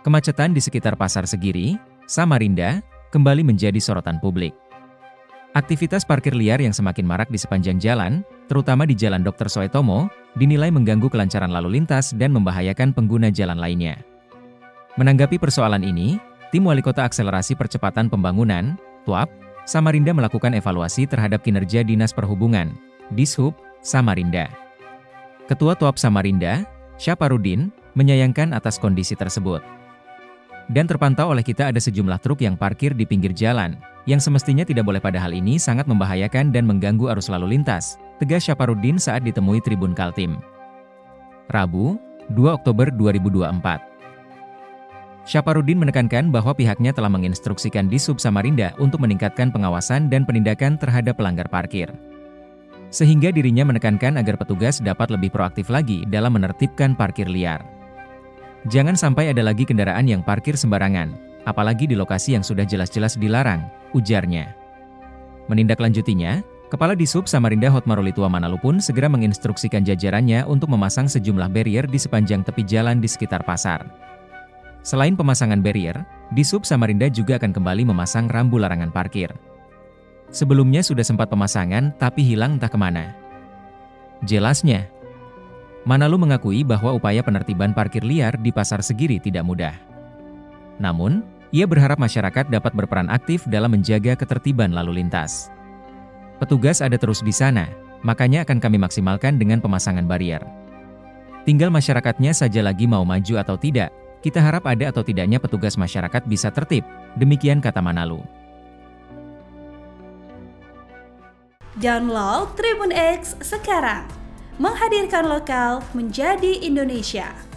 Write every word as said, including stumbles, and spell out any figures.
Kemacetan di sekitar Pasar Segiri, Samarinda, kembali menjadi sorotan publik. Aktivitas parkir liar yang semakin marak di sepanjang jalan, terutama di Jalan dokter Soetomo, dinilai mengganggu kelancaran lalu lintas dan membahayakan pengguna jalan lainnya. Menanggapi persoalan ini, Tim Wali Kota Akselerasi Percepatan Pembangunan, T W A P, Samarinda melakukan evaluasi terhadap kinerja Dinas Perhubungan, Dishub, Samarinda. Ketua T W A P Samarinda, Syaparudin, menyayangkan atas kondisi tersebut. Dan terpantau oleh kita ada sejumlah truk yang parkir di pinggir jalan, yang semestinya tidak boleh pada hal ini sangat membahayakan dan mengganggu arus lalu lintas, tegas Syaparudin saat ditemui Tribun Kaltim. Rabu, dua Oktober dua ribu dua puluh empat. Syaparudin menekankan bahwa pihaknya telah menginstruksikan Dishub Samarinda untuk meningkatkan pengawasan dan penindakan terhadap pelanggar parkir. Sehingga dirinya menekankan agar petugas dapat lebih proaktif lagi dalam menertibkan parkir liar. Jangan sampai ada lagi kendaraan yang parkir sembarangan, apalagi di lokasi yang sudah jelas-jelas dilarang, ujarnya. Menindaklanjutinya, Kepala Dishub Samarinda Hotmarolitua Manalu pun segera menginstruksikan jajarannya untuk memasang sejumlah barrier di sepanjang tepi jalan di sekitar pasar. Selain pemasangan barrier, Dishub Samarinda juga akan kembali memasang rambu larangan parkir. Sebelumnya sudah sempat pemasangan tapi hilang entah kemana. Jelasnya, Manalu mengakui bahwa upaya penertiban parkir liar di Pasar Segiri tidak mudah. Namun, ia berharap masyarakat dapat berperan aktif dalam menjaga ketertiban lalu lintas. Petugas ada terus di sana, makanya akan kami maksimalkan dengan pemasangan barrier. Tinggal masyarakatnya saja lagi mau maju atau tidak, kita harap ada atau tidaknya petugas masyarakat bisa tertib, demikian kata Manalu. Download Tribun X sekarang, menghadirkan lokal menjadi Indonesia.